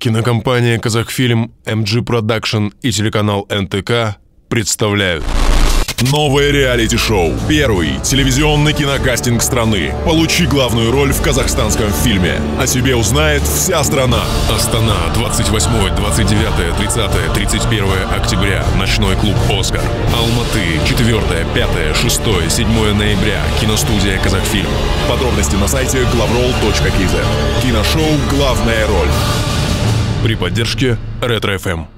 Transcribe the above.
Кинокомпания «Казахфильм», MG Production и телеканал НТК представляют новое реалити-шоу. Первый телевизионный кинокастинг страны. Получи главную роль в казахстанском фильме. О тебе узнает вся страна. Астана, 28, 29, 30, 31 октября. Ночной клуб «Оскар». Алматы, 4, 5, 6, 7 ноября. Киностудия «Казахфильм». Подробности на сайте glavroll.kz. Киношоу «Главная роль» при поддержке Ретро FM.